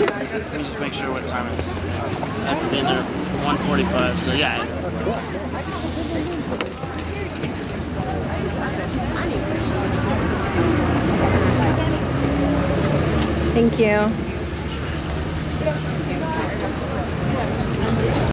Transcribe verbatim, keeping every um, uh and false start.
Let me just make sure what time it is. I have to be in there one forty-five, so yeah. Thank you.